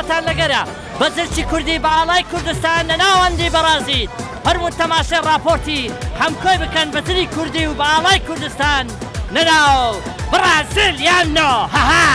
خواتان لەگەرە بەزرچی کوردی بە ئاڵای کوردستان لە ناوەندی بەرازیل هەرمون تەماشای راپۆرتی هەمکۆی بکەن بەزری کوردی و بە ئاڵای کوردستان لەناو بەرازیل یان نۆ هەها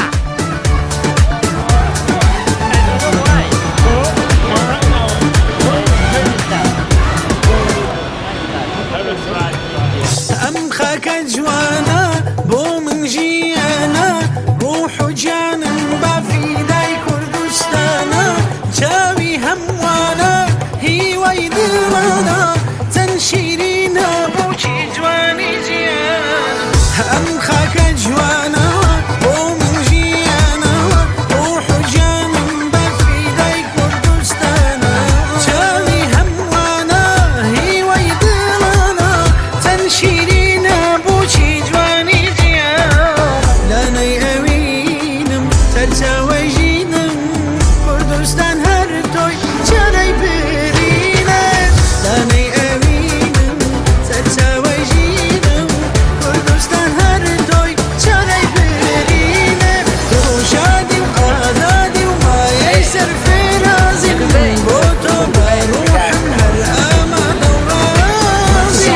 ئەم خاکە جوانە بۆ من ژیانە ڕوح و جانم بە فیدای کوردستانە چاوی هەموانە هیوای دڵانە چەند شیرینە بۆچی جوانی ژیان ئەم خاکە جوانە بۆ من ژیانە ڕوح و جانم بە فیدای کوردستانە چاوی هەموانە هیوای دڵانە چەند شیرینە بۆچی جوانی ژیان لانەی ئەوینم سەرچاوەی ژینم کوردستان هەر تۆی چارەی برینە لانەی ئەوینم سەرچاوەی ژینم کوردستان هەر تۆی چارەی برینە تۆ شادی و ئازادی و مایەی سەرفێرازی بۆ تۆ بەڕوحم هەر ئامادە و ڕازی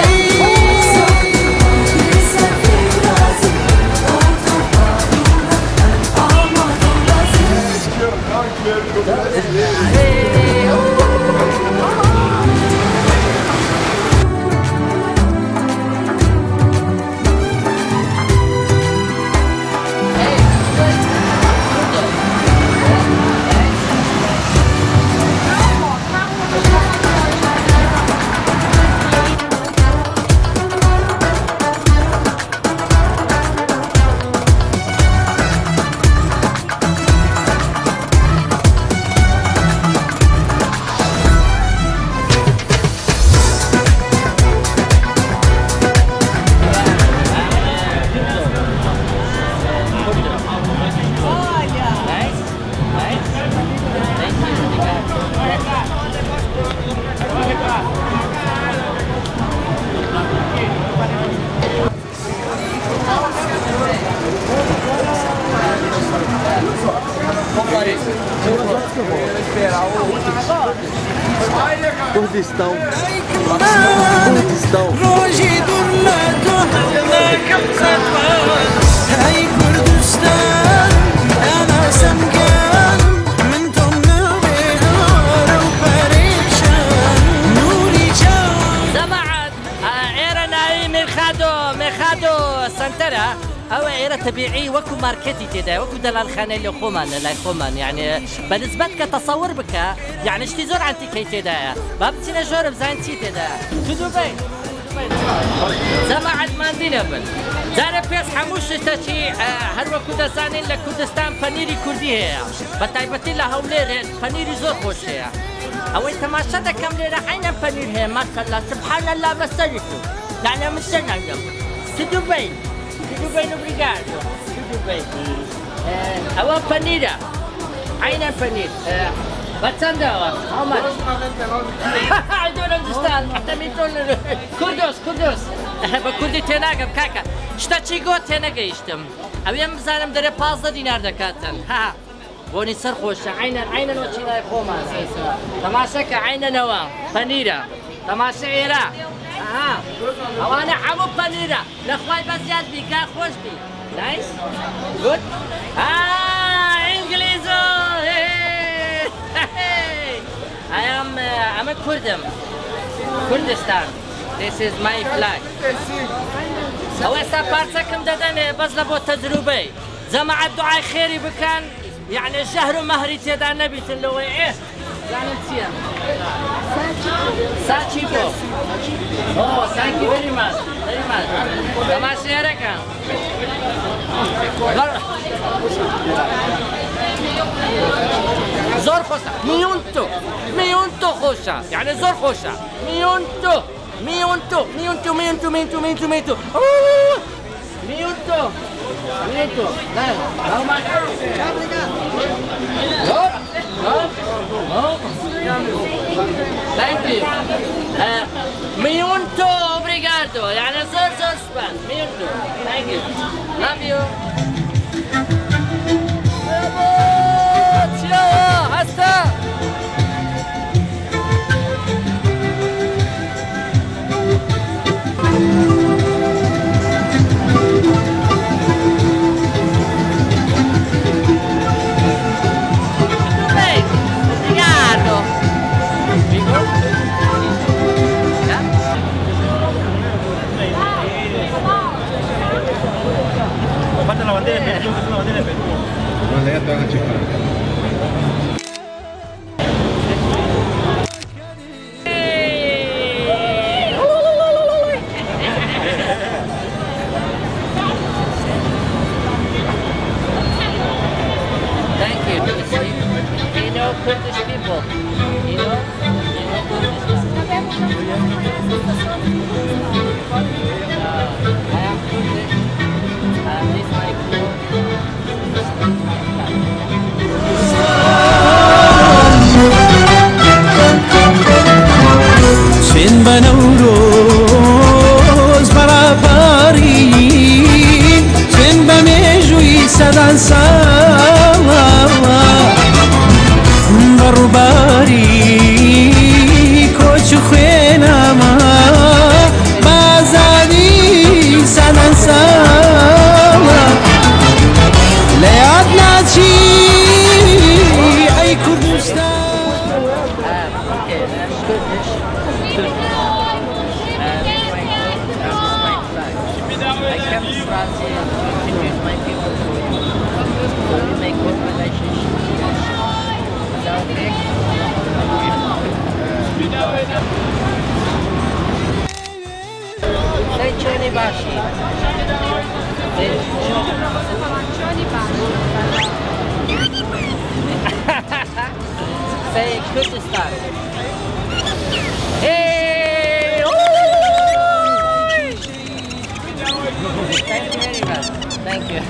Kurdistão. ڕۆژی دوور لە تۆ هەڵناکەم سەربان هەی کوردستان ئەناسەمگان من تۆم نەبێ هەوارە و پەرێشان نوری چاوان زەماعەت ئێرە ناوی مێخادۆ سنتەرە ئەوە ئێرە تەبیعی وەکو مارکێتی تێدا وەکو دەڵالخانەی لە خۆمان لە لای خۆمان یعنی بەنسبەت کە تەسەور بکە یعنی شتی زۆر ئەنتیکەی تێدایە با بچینە ژۆرە بزانین چی تێدایە دووبەی زەماعەت ماندینە بن جارە پێش هەموو شتەکی هەر وەکو دەزانین لە کوردستان پەنیری کوردی هەیە بە تایبەتی لە هەولێرێ پەنیری زۆر خۆش هەیە ئەوەی تەماشا دەکەم لێرە عینە پەنیر هەیە ماشەڵڵا سبحان الله بەسەری تو یعنی من چ نەگەم دووبەی obrigado. Tudo bem. Agora panira. Ainda panir. Bastante agora. How much? I don't understand. Kurdos. Kurdi tenagam kaka. İşte çiğgo tenaga içtim. Abiyem zanım dere 15 dinar dakatan. Ha. Boni sar خوشه. Aynen o çiğnay koma. Tamaşa ka aynen o. Panira. Tamaşa era. ها اوانا حمو بانيرا لاخوي بزياد بيكا خوش بي نايس جود انجليزو I'm a Kurdistan. This is my flag. او استا بارتكم دادن بس لبو تجربه جماعة دعاء خيري بكان يعني شهر مهري تيدا نبي تلوي ايه يعني نسيان Sachipo. Oh, thank you very much. Tamashı yarakam. Zor خوشا. ميونتو خوشا. يعني زور خوشا. ميونتو. لا. Thank you. Muito obrigado. يعني زور سبان. Muito. Thank you. Love you. know Kurdish people. You know Kurdistan. I am Kurdish. This is my crew. چین بنوروز برابرین چین بمیجوی صدان سالا بروباری کوچ خوینما بازادی صدان سالا لیاد ناچی ای کردستان Okay, I'm Kurdish. I come to France here to introduce my people to you. So we make good relationships. Is that okay? Say Choni Bashi. Say Choni Bashi. Say Kurdistan. Hey! Ooh! Thank you very much. Thank you.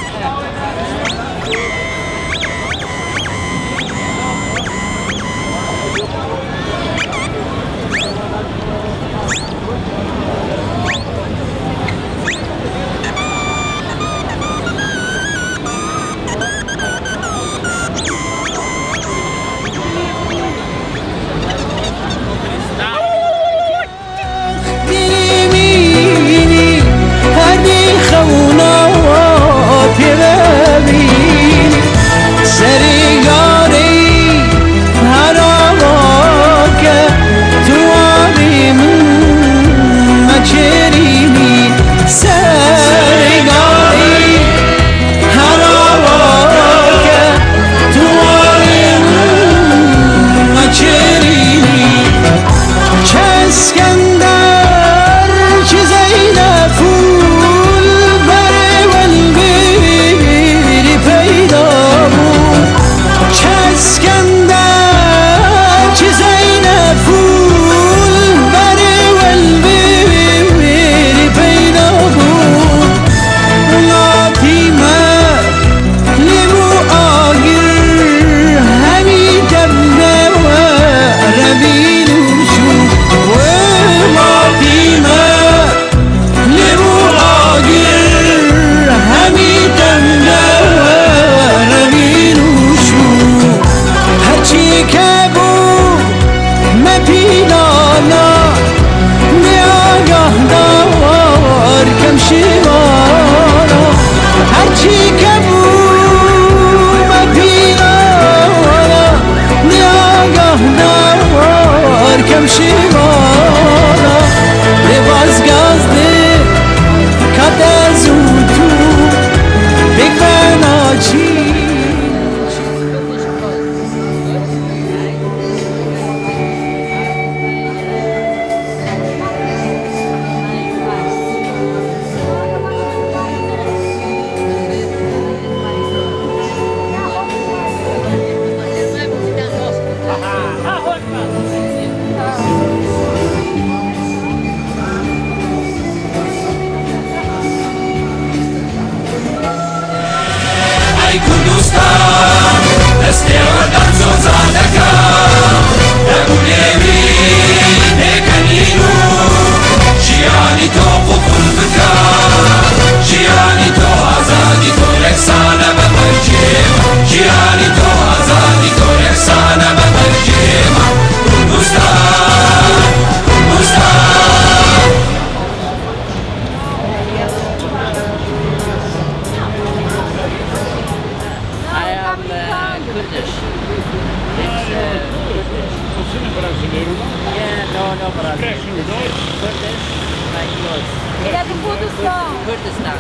Kurdistan.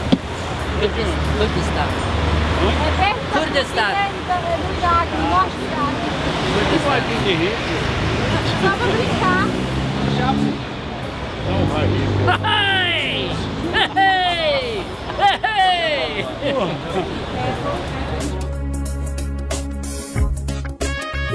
Kurdistan. Kurdistan. Hey! Hey! Hey!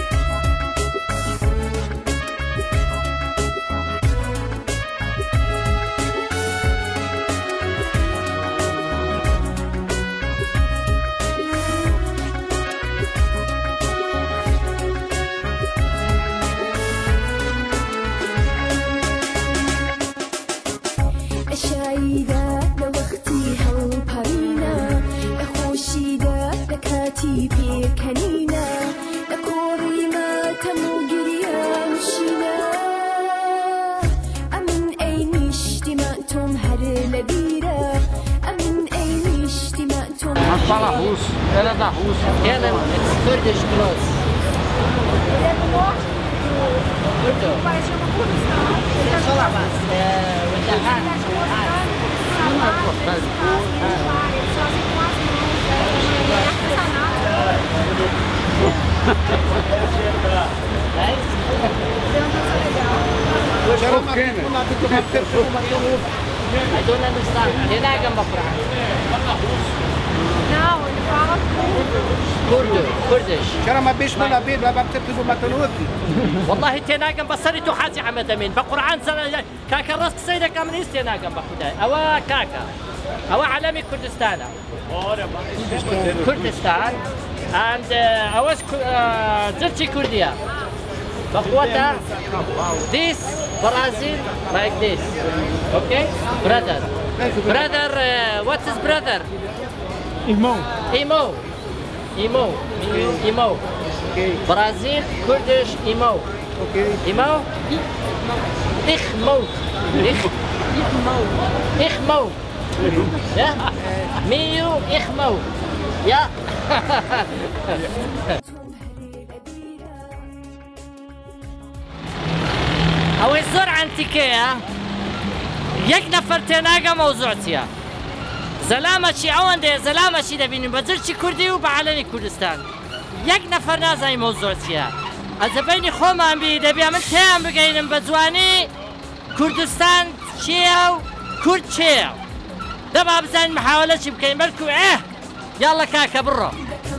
fala russo, ela é da Rússia. Ela é Kurdish clothes. Ele é do norte do país, chama Kurdistão. Ele é Sola mas, with the hand. Eles fazem com as mãos, é artesanato. I don't understand. Tinagan ba Quran? Não, ele fala Kurdish. Cara, mas bicho na Bíblia, vai ter tudo matando outro. والله تناقم بصري حازي عمد من بقرآن سنة كاكا راس سيدة كامنيس تناقم بخداي أوا كاكا أوا علامي كردستان كردستان and أواش زرتي كردية بقوتها this Brazil like this okay brother what is brother Irmão. Imo Brazil Kurdish Imo Ok. Imo Hmko yeah Miu Hmko yeah أو الزور عن تكيا يك نفر تناقة موضوعتيا زلامة شي عوندي زلامة شي دبيني بزرشي كردي وبعلني كردستان يك نفر نازاي موضوعتيا أزبيني خومان بي دبي من تيام بقينم بزواني كردستان شيو كرد شيو دبا بزين محاولة شي بكين بلكو يلا كاكا برو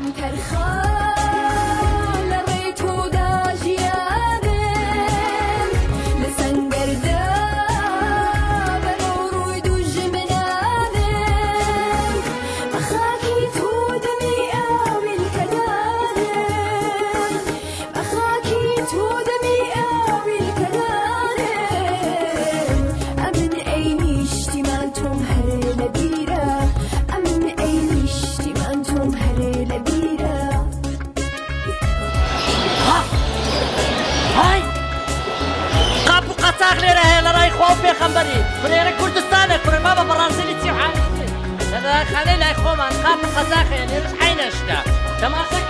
خبري كل كردستان كل بابا برازيلي تي حالي هذا خلي لا يخوم عن قاب قزاخ يعني مش حين اشتا تماسك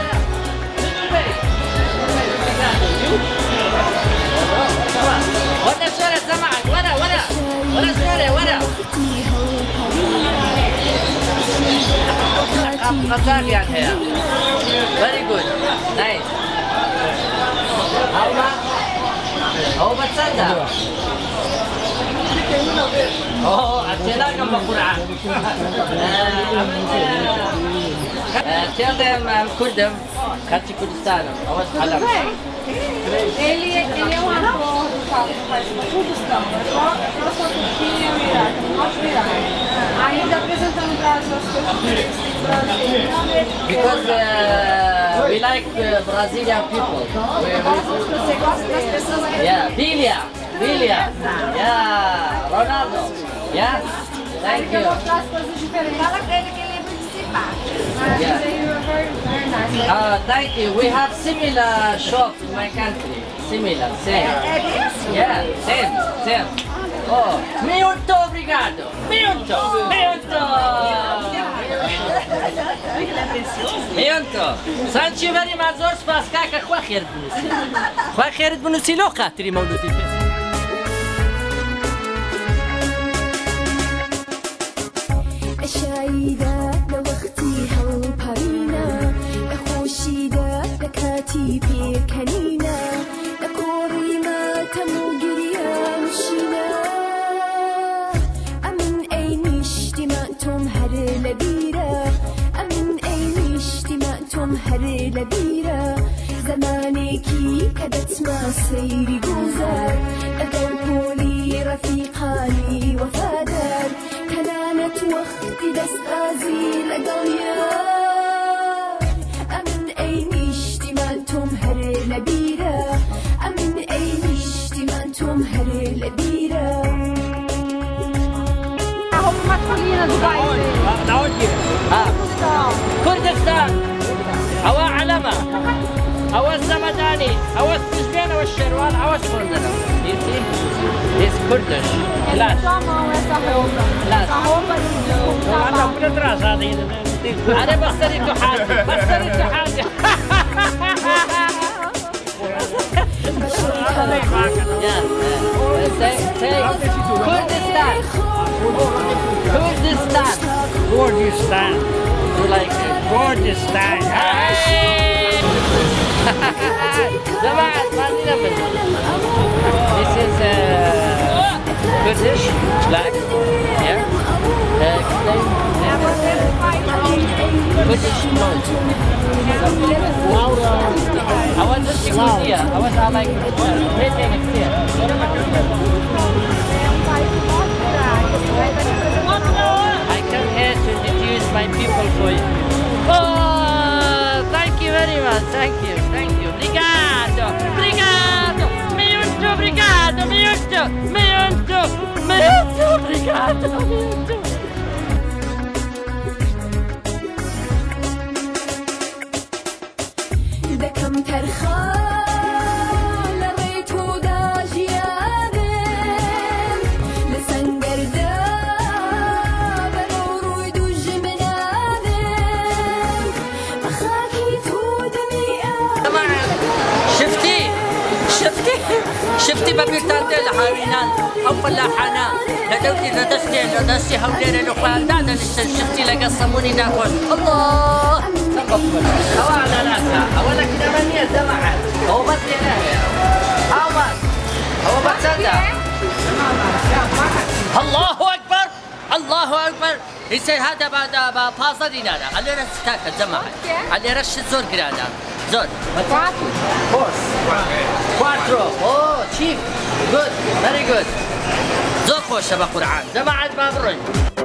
ولا شارع سمعك ولا شارع ولا قاب قزاخ يعني هي very good nice هو بتصدق أتينا كم بقرعة. تيادم كردم كاتي كردستان أوس حلم. Ele é um ator do país do Kurdistão, nós somos Turquia e o Iraque, nós do Iraque. Ainda apresentando para as coisas do Brasil. Because we like Brazilian people. Você gosta das pessoas brasileiras? Yeah, Bilia. Yeah, Ronaldo. Yeah, thank you. Mostrar as coisas diferentes. Fala pra ele que ele é participar. Yeah. Very nice. Thank you. We have similar shop in my country. Similar, same. É isso? Yeah, same. Oh, muito obrigado. Muito. Thank you very much. زور سپاس کاکا خوا خیرت بنووسی. خوا خیرت بنووسی لۆ خاتری مەولودی پێ. شايدة لوقتي هالبارينا لخوشيدة لكاتي بيركنينا لكوري ما تموجريا مشينا أمن أين اجتماعتم هر لبيرة أمن أين اجتماعتم هر لبيرة زمانكي كدت ما سيري جوزر لدربولي رفيقاني وفادر كانت وقتي دستازي لدنيا أمن أين اجتماعتم هر لبيرة أمن أين اجتماعتم هر لبيرة A roupa masculina do país. Da onde? كردستان. أو علمة. أو الزمداني. أو السجبين أو الشروال أو الشردنا. You see? This Kurdish. Essa é sua mão, essa roupa. Class. Essa roupa de Ela tá muito atrasada ainda, né? أنا بصرت حاجة بصرت حاجة Kurdistan. Kurdistan. Kurdistan. You like it? Kurdistan. جماعة ما عندنا بس. This is Kurdish flag. Yeah. Explain. Kurdish noise. I wasn't Kurdiya. I was like I come here to introduce my people for you. Oh, thank you very much. Thank you. Thank you. Obrigado. Obrigado. Muito obrigado. Muito. Muito. Muito obrigado. Muito. ده كم ترخال ريتو داجيانم لسنجر داب الورود والجمنانم مخاكي تودني شفتي بابيتان دي الحارينان أو فلاحانا لدوتي لدستي هوليري لقوان دادا شفتي لقصموني داخل الله تقبل أولا ناسا أولا كده منية زمعت هو بس يلاهي هو بس هذا الله أكبر الله أكبر يصير هذا بعد بازا دينارا على رش تاكل زمعت على رش زور قرانا زور Quattro. Oh, chief. Good. Very good. زور خوشة بقرآن. جماعة بابروي.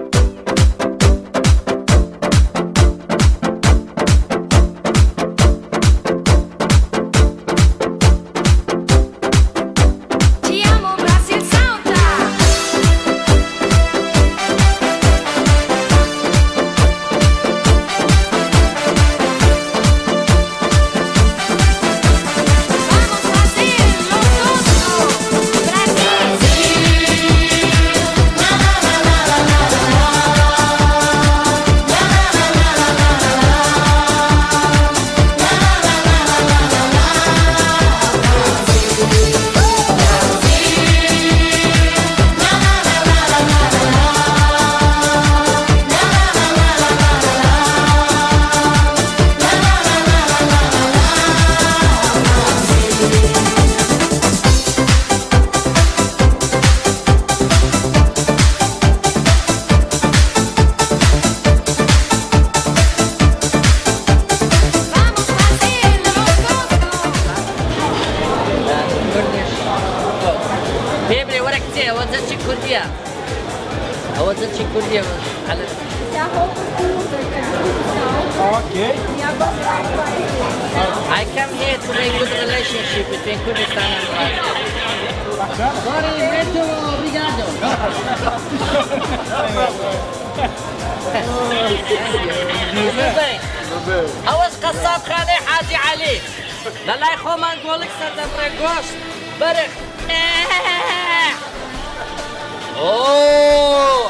Okay. I come here to make good relationship between Kurdistan and Brazil. Sorry, muito obrigado. هوس قصاب خاني حاجي علي لا يخو ما نقولك سردم ريقوش برخ اوه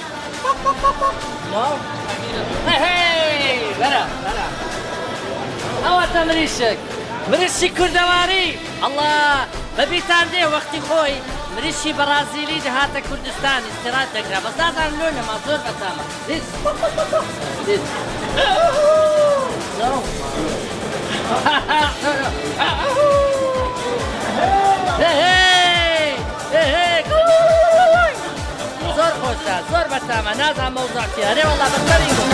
نو هي برا أو تمريشك مريشي كردواري الله ببيتان دي وقتي خوي مريشي برازيلي دهاتا كردستان استراد دكرا بس هذا اللون ما زور بسامة this no hey زور خوشا زور بسامة نازع موضوع فيها ري والله بسرينكم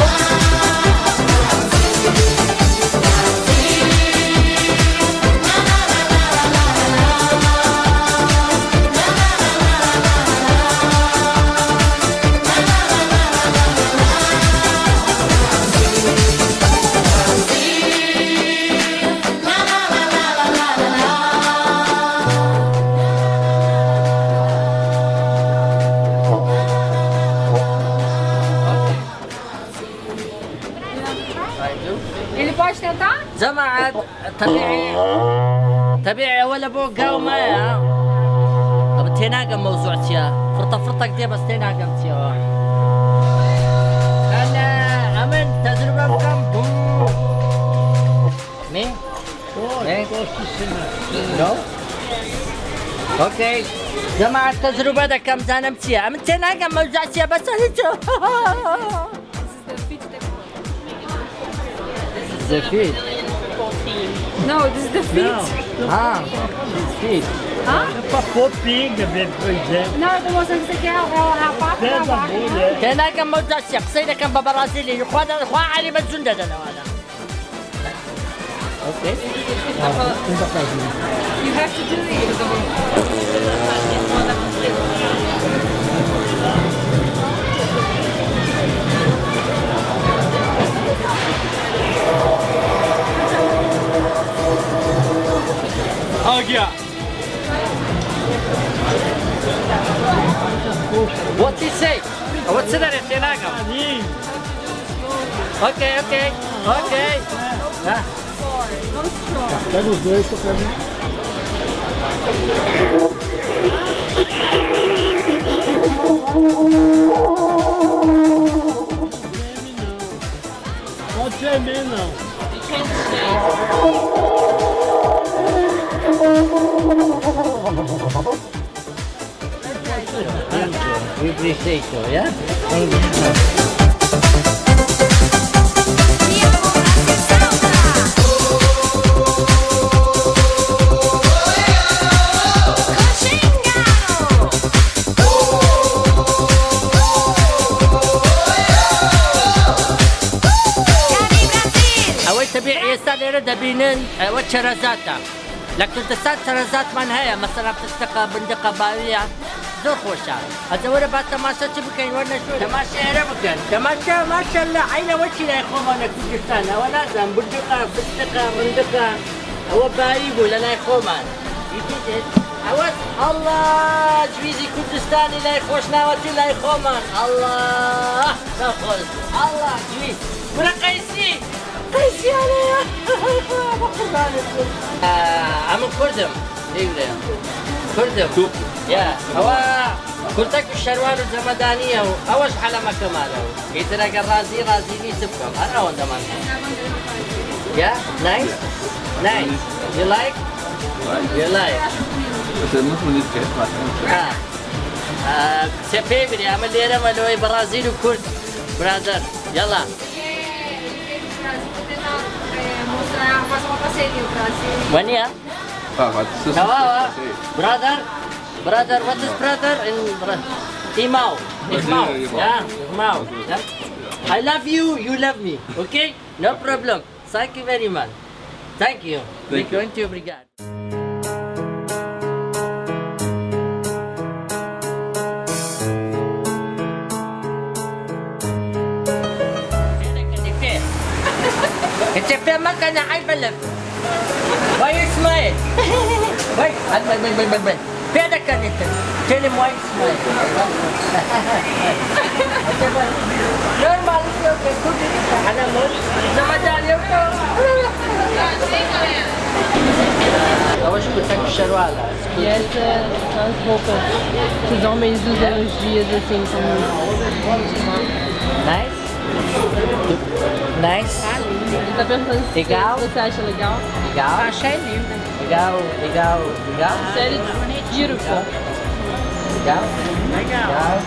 Ele pode tentar? جماعة طبيعي ولا بو قاومة طب تناقم موضوع تيا فرطة كده بس تناقم تيا أنا أمن تجربة Me? Oh, Eh? close to sinner. No? Okay. جماعة التجربة ده كم زانم تيا أم تنا كم موجع تيا بس هيجو. The feet. No, this is the feet. Ah, feet. Pas fofinho, por exemplo. Não, eu tô mostrando que isso aqui é a pata da Pesa vaca. mulher. تنا كم موجع تيا قصيدة كم ببرازيلي خوا علي بتزند أنا وأنا. Okay. You have to do it. Águia. What he say? What's that? تنا كم? Ali. Okay, okay, okay. Ah. Pega os dois, pra mim. Pode tremer, não. We appreciate you, yeah? تبيع يستان يرد بينن وتشرزاتا لكن تستان شرزات من هي مثلا بتستقى بندقة باوية زور خوشة هذا ورا بعد تماشى تبكي وانا شو تماشى ربكن تماشى ما شاء الله عينه وجهي لا يخوم انا كردستان وانا زين بندقة بندقة هو باي يقول لا يخوم عوض الله جويزي كردستاني لا يخوش ناوتي لا يخوم الله تاخذ الله جويز ورا قيسي قيسي عليا عم كردم ايوه كردم يا هو كرتك الشروال الزمدانية أوش على ما كماله يترك الرازي رازيني تبكم أنا هو زمان يا نايس نايس you like سبيبري عمل لي أنا ملوي برازيل وكرد برادر يلا Faça uma parceria pra ser. When yeah? Brother, what is brother in Hmko? Yeah, Hmko. Yeah. I love you, you love me. Okay? No problem. Thank you very much. Thank you. We're going to obrigado. It's a fair man and I believe. Why you smile? Wait, wait. Peda caneta. Tell him why you smile. Normal, it's okay. Good. أنا مش. زمان اليوم. أول شيء كنت الشروال. Yes, as roupas. Os homens usam os dias assim como. Nice. Nice. Ele tá perguntando se Legal. você acha legal. Legal. Achei lindo. Legal. Sério, beautiful. Legal.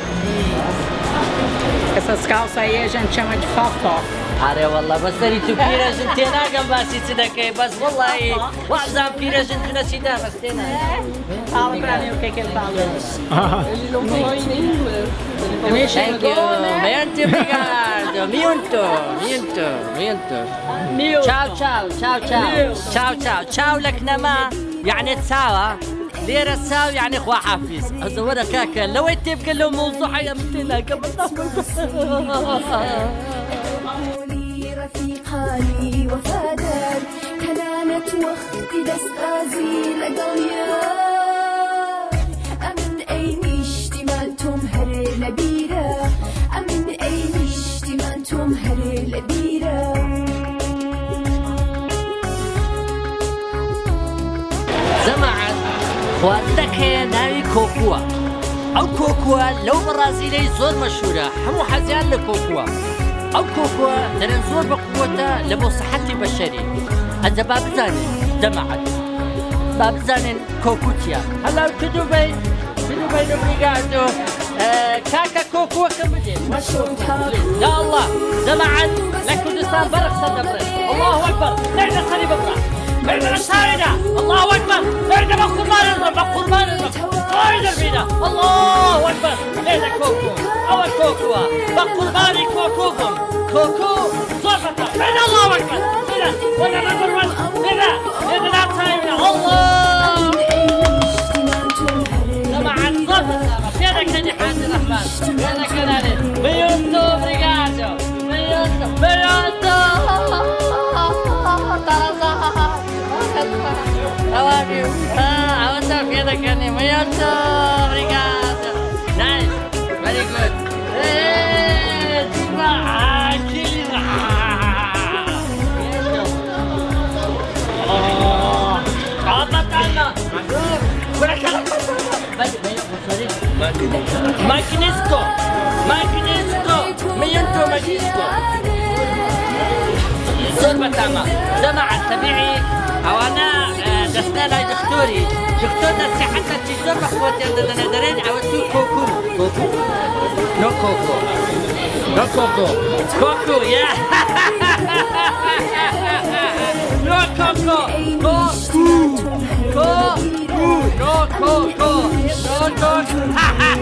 Essas calças aí a gente chama de fofó. أري والله بس تري تبيرة جنتينا قم باسي تدكي بس والله وعزام بيرة جنتنا سيدا بس تينا. Fala pra mim o que ele falou. Ele não falou em nem inglês. Ele falou Thank you. Muito obrigado. Miunto. Ciao لك نما يعني تساوى. ليرة تساوي يعني اخوة حافظ. أزورة كاكا لو يتبقى له موضوع يا متنا قبل قولي رفيقاني وفادان كنانت وقت دستازي لقليان أمن أين اشتمالتم هري لبيرة أمن أين اشتمالتم هري لبيرة زمعت خواتك هي ناوي كوكوا أو كوكوا لو برازيلي زور مشهورة حمو حزيان لكوكوا أو كوكوا درن زور بقوتها لبو صحتي بشري ئەجە با بزانین جەماعەت با بزانین کۆکوچیە هەڵاو کدوبەی نوبریگادۆ کاکە کۆکووەکە بدێن یا الله جەماعەت لە کوردستان بەرەق سەر دەبڕێت الله ئەکبەر لێرە سەری ببڕە لێرە ساریدا الله ئەکبەر لێرە بە قوربانت بە خۆی دەربینە الله ئەکبەر لێرە کۆکوو ئەوە کۆکووە بە قوربانی کۆکوو بم کۆکوو زۆر بەتە لێرە الله ئەکبەر لێرە وەنەرە قوربان لێرە ناچاوینە الله جەماعەت زۆر بەتە پێدە کەنی حاجی ڕەحمان پێدە کەنانێ بەیۆتۆ بریگاجۆ بەیۆتۆ How are you? What's up? You're the guy. Muyato, obrigado. Nice, very good. Makinesko, Muyato Makinesko. صوت تمام جماعة تبعي أو أنا دسنا لي دكتورنا حتى تجزر بخوتي عندنا درين أو تو كوكو نو كوكو يا نو كوكو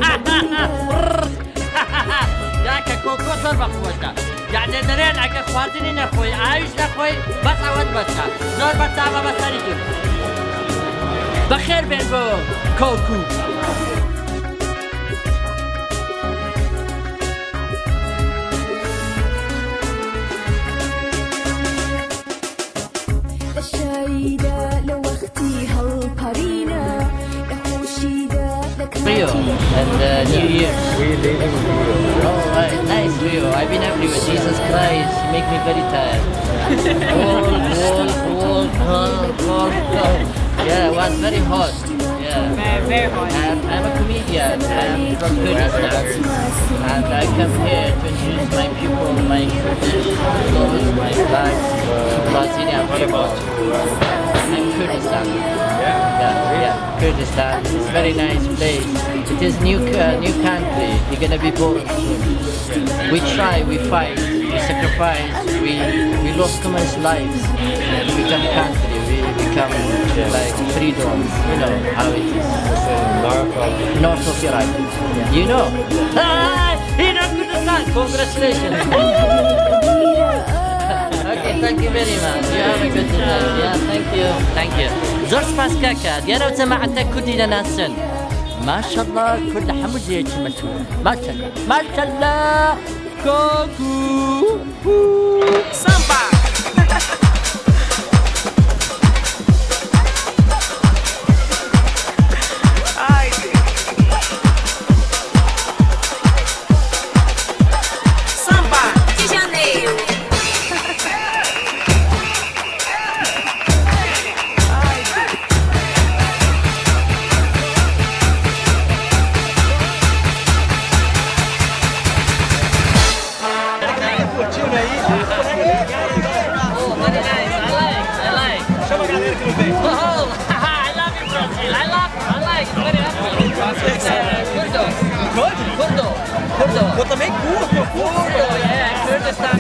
ياك كوكو صار بخوتها يعني درين أجا خواردني نخوي عايش نخوي بس عود بسها زور بتعبى بس هريجي بخير بين بو كوكو الشايدة لو اختي هالقرينة لخوشيدة Rio and New Year's. Oh, right. Nice Rio. I've been everywhere. Jesus Christ, make me very tired. Cold. Yeah, it was very hot. Yeah. Very hot. I'm a comedian. I'm from Kurdistan. And I come here to introduce my people, my Kurdish clothes, my flags, Brazilian people. I'm Kurdistan. Yeah, Kurdistan. It's a very nice place. It is new country. You're gonna be born soon. We try, we fight, we sacrifice, we lost so much lives. And we become country. We become like freedom. You know how it is. North of Iraq. You know. Hi, Kurdistan. Congratulations. Okay, thank you very much. You have a good time. Yeah, thank you. زور سپاس كاكا ديالو جماعتك كردينا ناسن ما شاء الله كرد حمزة يتمسون ما شاء الله كوكو Samba. Samba de Janeiro. Kurdo. Eu também curto. Kurdistan.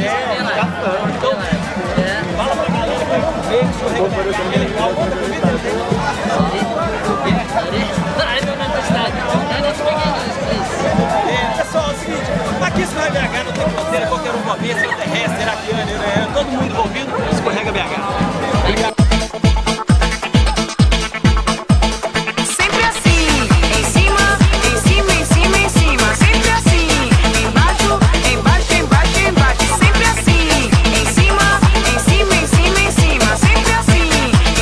Fala pra galera que vem escorrega aquele igual outro I don't understand. Can you speak English, please? Pessoal, é o seguinte, aqui escorrega BH não tem fronteira, qualquer um pode vir, seja terrestre, iraquiano, todo mundo envolvido, escorrega BH. Sempre assim, em cima, em cima, em cima, em cima. Sempre assim, embaixo, embaixo, embaixo, embaixo. Sempre assim, em cima, em cima, em cima, em cima. Sempre assim,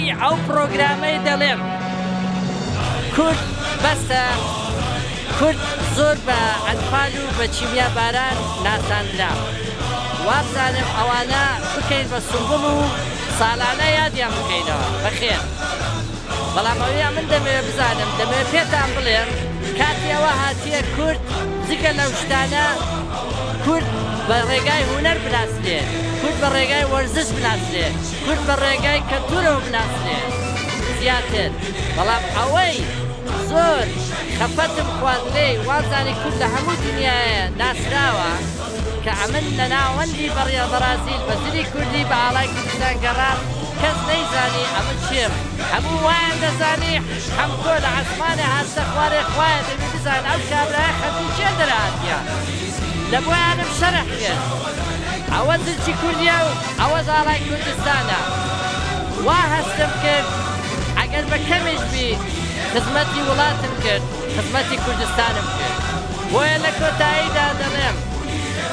ئەو پرۆگرامەی دەڵێم کورد بەسە کورد زۆر بە ئەنفال و بە چیمیا باران ناساندرا وابزانم ئەوانە بکەین بە سنگڵ و ساڵانە یادیان بکەینەوە بەخێر بەڵام ئەوەیە من دەمەوێت بزانم دەمەوێت پێتان بڵێم کاتی ئەوە هاتیە کورد جگە لەو شتانە کورد بە ڕێگای هونەر بناسرێ کورد بە ڕێگای وەرزش بناسرێ کورد بە ڕێگای کەلتورەوە بناسرێ زیاتر بەڵام ئەوەی زۆر خەفەتم خواردلێ وازانی کورد لە هەموو دنیاە ناسراوە کە ئەمن لە ناوەندی بەڕیا بەرازیل بە زری کوردی بە ئاڵای کوردستان گەڕان کەس نەیزانی ئەمن چێم هەموو وایان دەزانی حمکۆ لە عەسمانێ هاتە خوارێ خوایە دەبێت بزان ئەو کابرایە خەتی چێ دەرهاتیە لە بۆیانم شەرح کرد ئەوە زرچی کوردیە و ئەوە ئاڵای کوردستانە وا هەستم کرد ئەگەر بە کەمیش بی خزمەتی وڵاتم کرد خزمەتی کوردستانم کرد بۆیە لە کۆتاییدا دەڵێم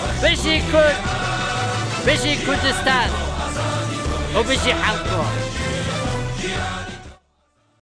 بژی کورد بژی کوردستان و بژی حەمکۆ